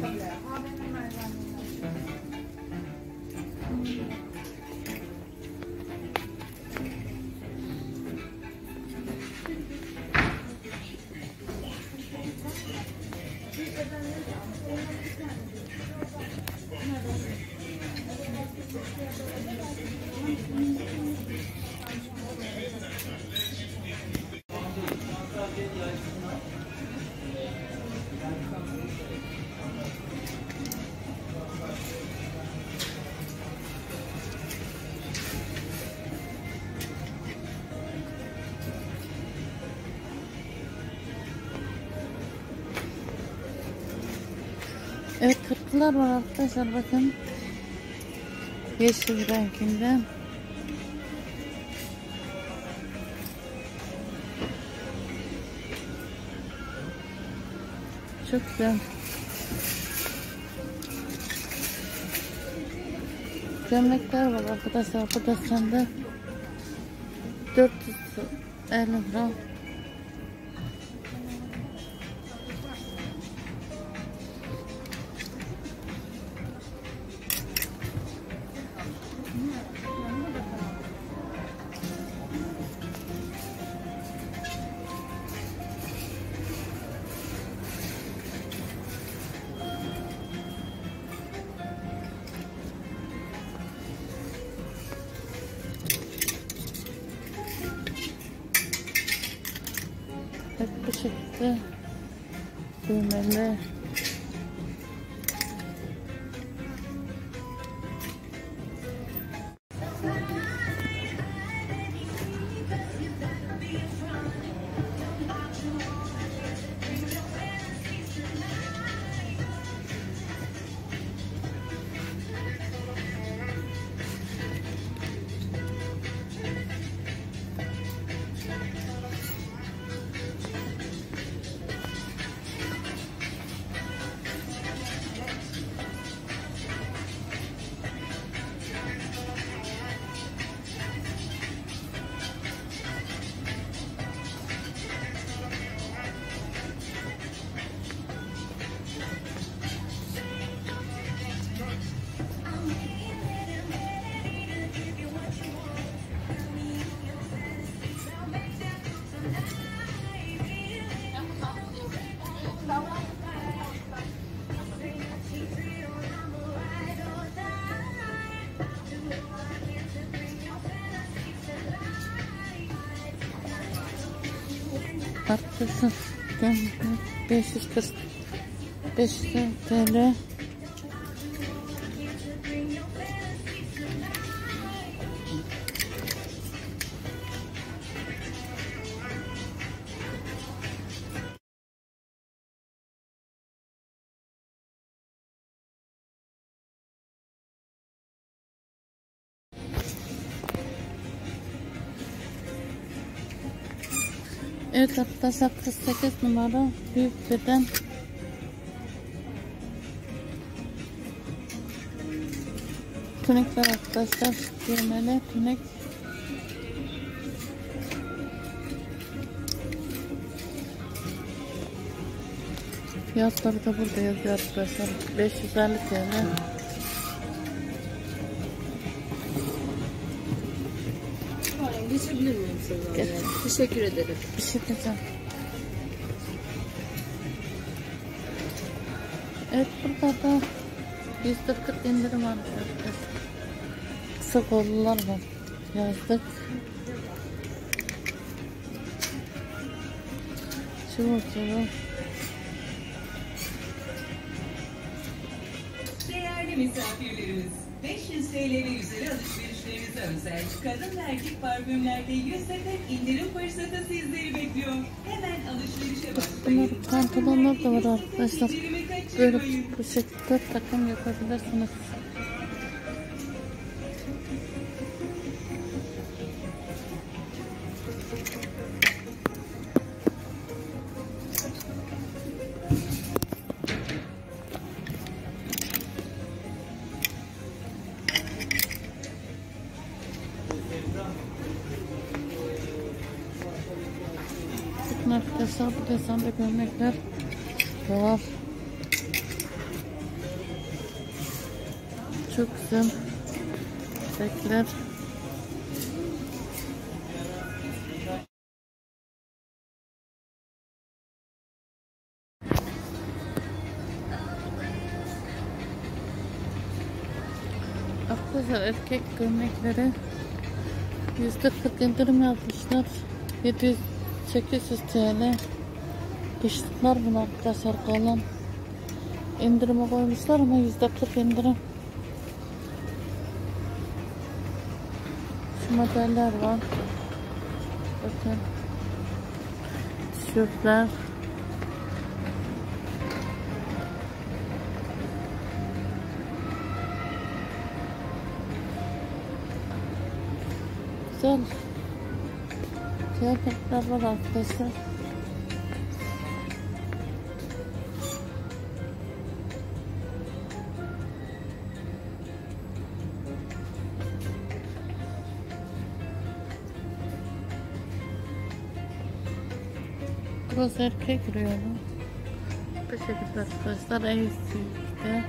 Evet, kırklar var arkadaşlar, bakın. Yeşil renkinde. Çok güzel. Gömlekler var arkadaşlar. Bu da sende 450 lira. Hep bu şekilde düğmeli. Arkadaşlar 545 TL. Evet arkadaşlar, 48 numara büyük beden tunikler arkadaşlar, düğmeli tunik. Fiyatları da burada yazıyor arkadaşlar, 550 TL. Geçebilir miyim size? Teşekkür ederim. Bir şey diyeceğim. Evet, burada da %40 indirim var arkadaşlar. Kısa kollular var. Yazdık. Çubuk. Değerli misafirlerimiz, 500 TL ve üzeri alışverişlerinize özel kadın ve erkek parfümlerde %40 indirim fırsatı sizleri bekliyor. Hemen alışverişe başlayın. Bunlar pantolonlar da var arkadaşlar. Böyle bu şekilde takım yapabilirsiniz. Bakın arkadaşlar, bu desende gömlekler var. çok güzel. Bekler. Arkadaşlar erkek gömlekleri %40 indirim yapmışlar. 700-800 TL. Kışlıklar bunu arkadaşlar kalan. İndirime koymuşlar ama %40 indirim. Şu modeller var. Bakın. Tişörtler. Güzel kıyafetler var arkadaşlar. Burası erkek rüyonu. Bu şekilde arkadaşlar en üstte.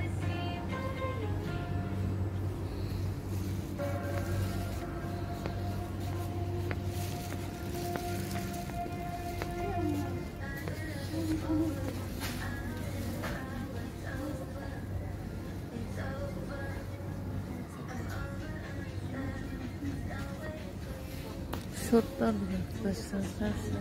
Şortlar var arkadaşlar. Her şey.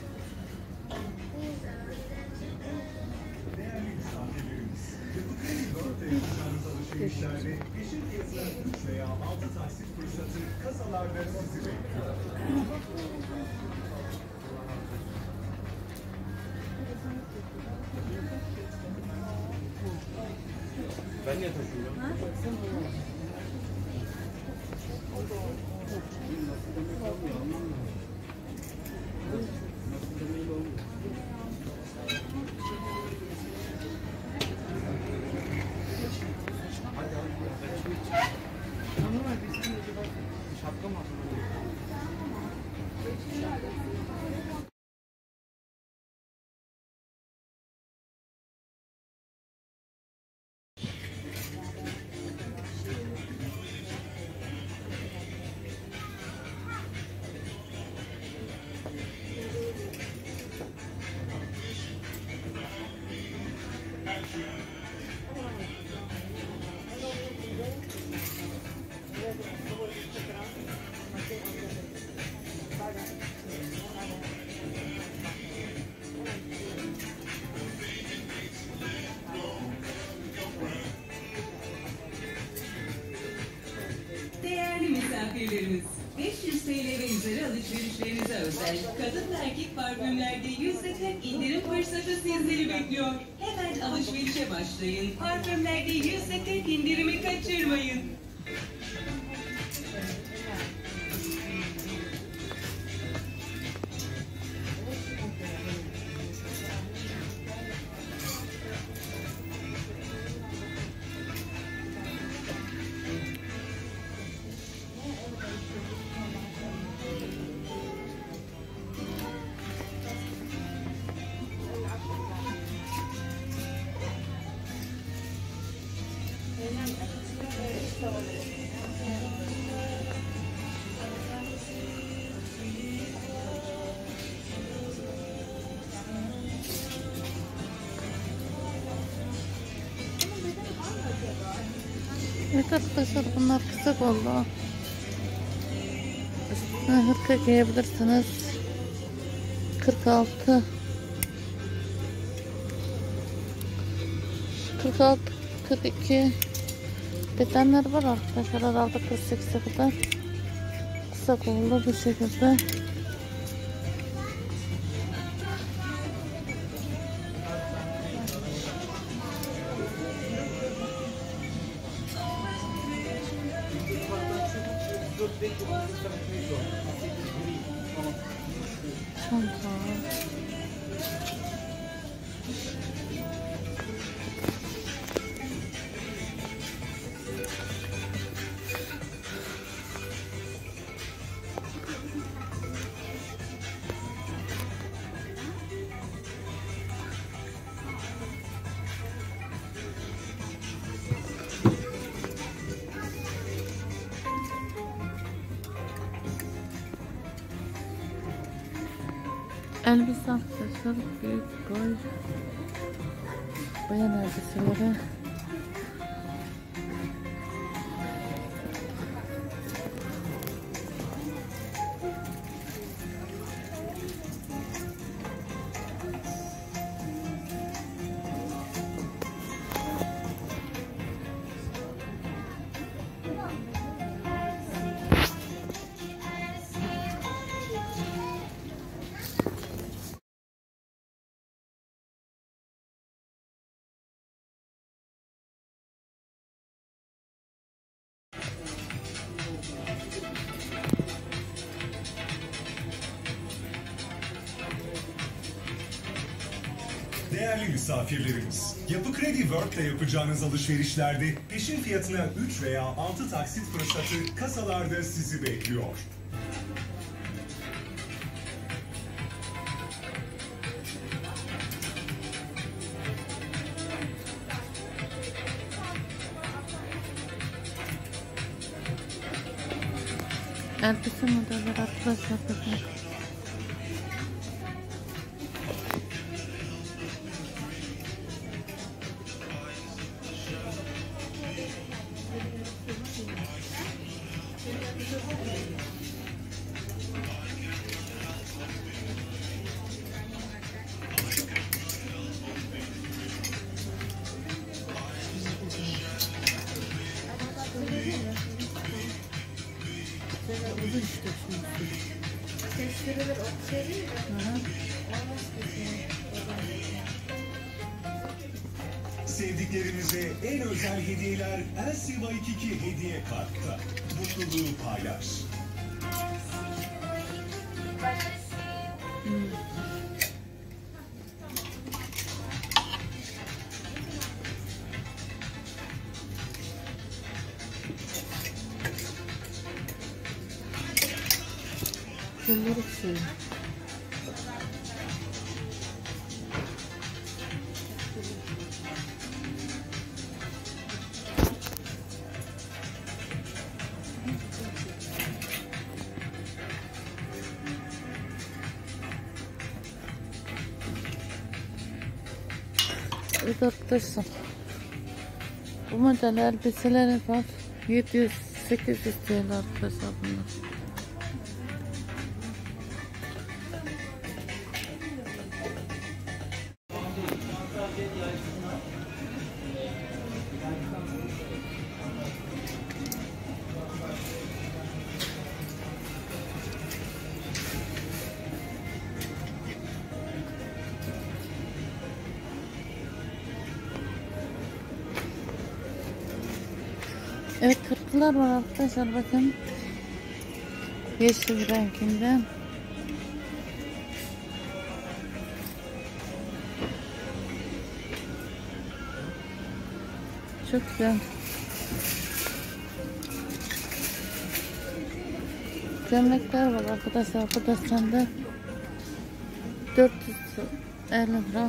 Alışverişlerde peşin fiyatına 3 veya 6 taksit fırsatı kasalarda sizi bekliyor. Ben niye taşıyorum? Şapka mı? Değerli misafirlerimiz, 500 TL ve üzeri alışverişlerinize özel kadın ve erkek parfümlerde %40 indirim fırsatı sizleri bekliyor. Hemen alışverişe başlayın. Parfümlerde %40 indirimi kaçırmayın. Evet arkadaşlar bunlar kısa kollu. Üstüne hırka giyebilirsiniz. 46 42 bedenler var arkadaşlar, herhalde 48'e kadar. Kısa kollu bu şekilde. Çanta. Elbise arkadaşlar, büyük boy bayan elbiseleri. Değerli misafirlerimiz, Yapı Kredi World'le yapacağınız alışverişlerde peşin fiyatına 3 veya 6 taksit fırsatı kasalarda sizi bekliyor. Elbise modelleri arkadaşlar, bakın. Sevdiklerimize en özel hediyeler Elsiva 22 hediye kartta. Mutluluğu paylaş. Bunları şey. Evet arkadaşlar, bu model elbiseleri var, 700-800 TL arkadaşlar bunlar. Evet, kırkılar var arkadaşlar, bakın. Yeşil renkinde. Çok güzel. Gömlekler var arkadaşlar, bu da sende 450 lira.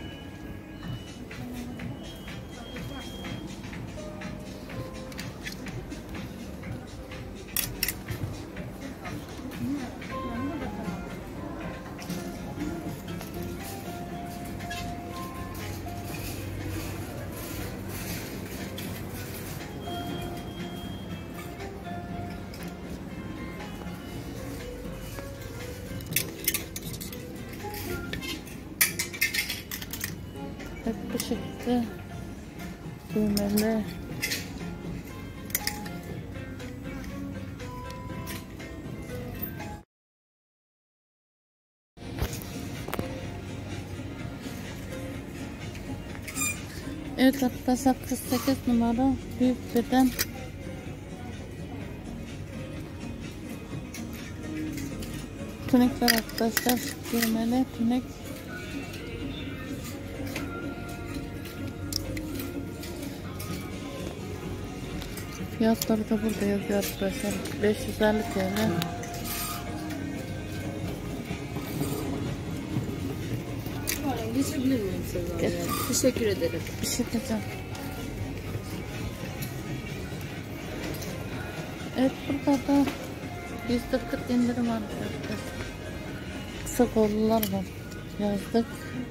Hep bu şekilde düğmeli. Evet arkadaşlar, 48 numara büyük beden. Tunikler arkadaşlar, düğmeli tunik. Fiyatları da burada yazıyor arkadaşlar. 550 TL. Geçebilir miyim Seda? Geç. Teşekkür ederim. Bir şey diyeceğim. Evet, burada da %40 indirim var arkadaşlar. Kısa kollular var. Yazlık.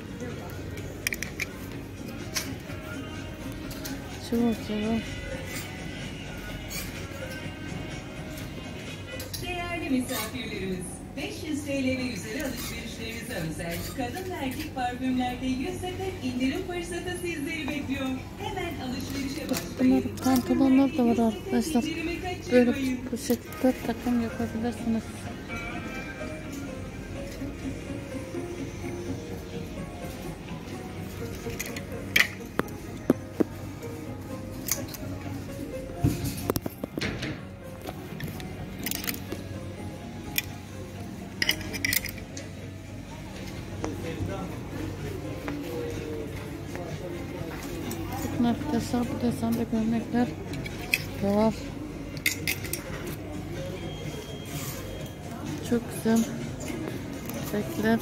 Çuval çuval. Değerli misafirlerimiz, 500 TL ve üzeri alışverişlerinize özel kadın ve erkek parfümlerde %40 indirim fırsatı sizleri bekliyor. Hemen alışverişe başlayın. Bunlar pantolonlar da var arkadaşlar. İndirimi Böyle kaçırmayın. poşette takım yapabilirsiniz. Bakın arkadaşlar, bu desende gömlekler de var. Çok güzel renkler.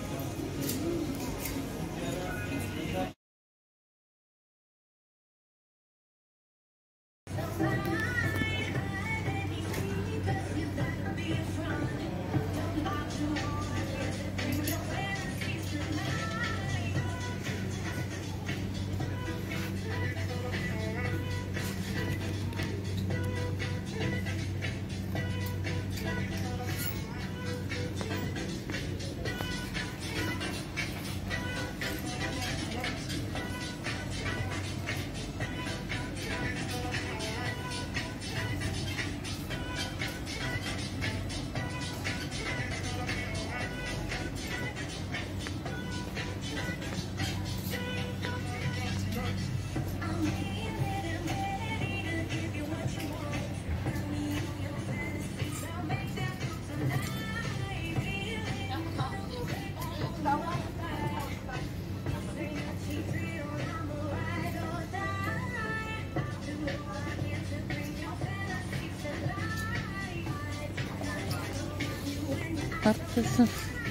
Arkadaşlar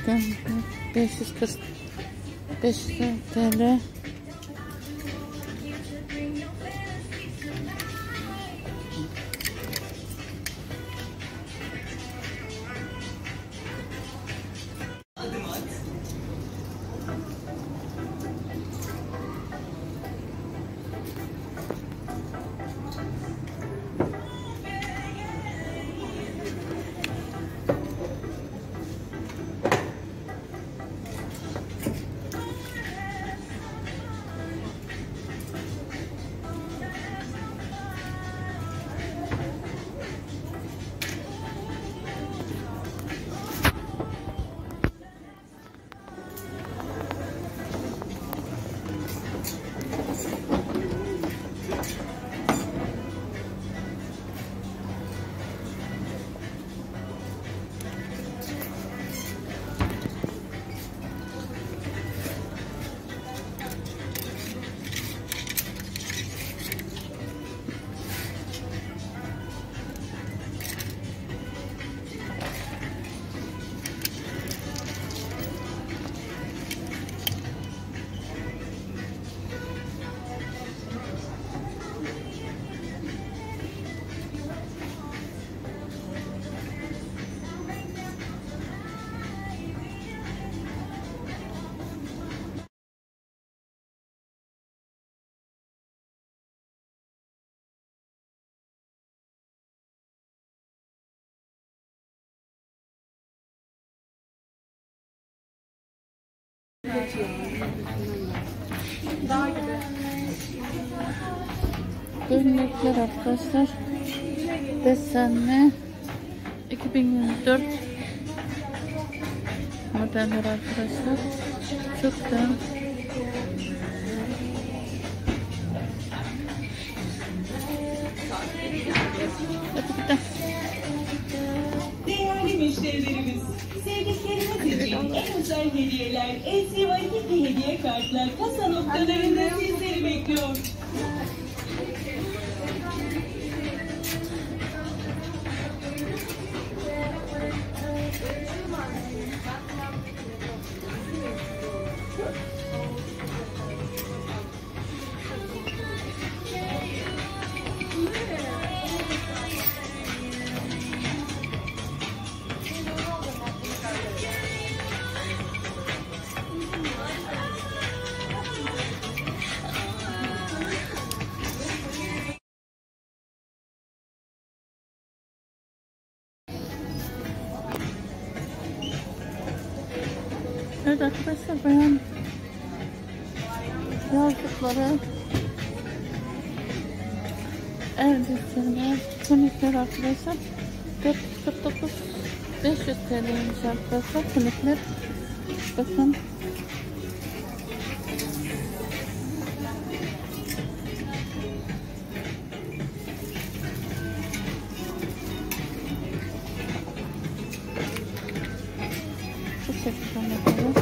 545 TL. Adım at. Gömlekler arkadaşlar. Desenli 2024 modeller arkadaşlar. Çok güzel. Hadi gidelim. Değerli müşterilerimiz, sevdikleriniz için en özel hediyeler, LCY hediye kartlar kasa noktalarında sizleri bekliyor. Evet arkadaşlar, bayan yazlıkları, elbiseler, tunikler arkadaşlar 449 500 TL'ymiş arkadaşlar tunikler. Bakın. Bu şekilde bakalım.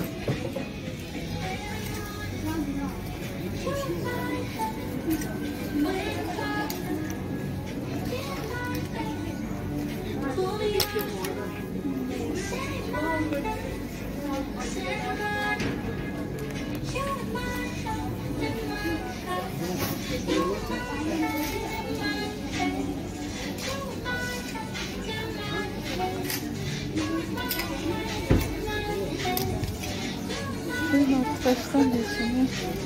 Benim arkadaşlar yaşamıyor.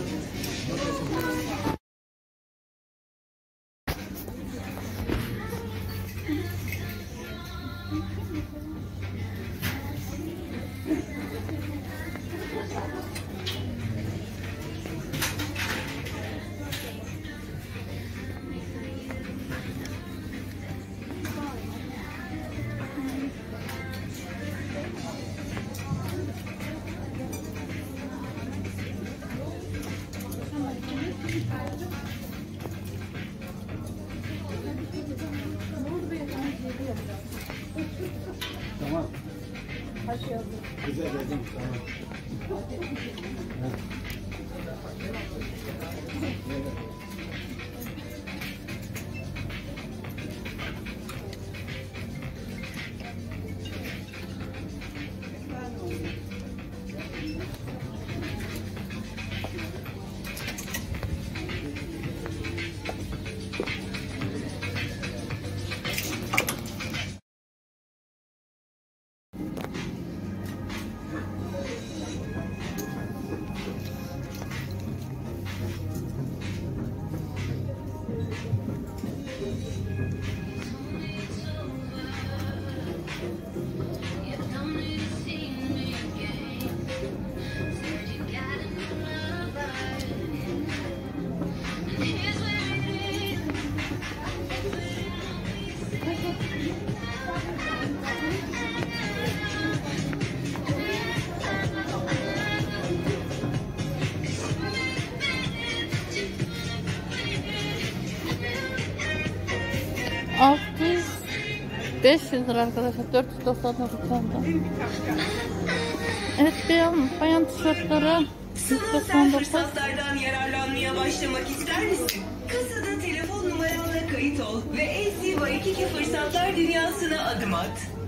Tamam. Güzel geldim. Tamam. %600 500 lira arkadaşlar, 499 tane. Evet, bayan tişörtleri Sınırsal fırsatlardan yararlanmaya başlamak ister misin? Kasada telefon numaranla kayıt ol ve LCY22 fırsatlar dünyasına adım at.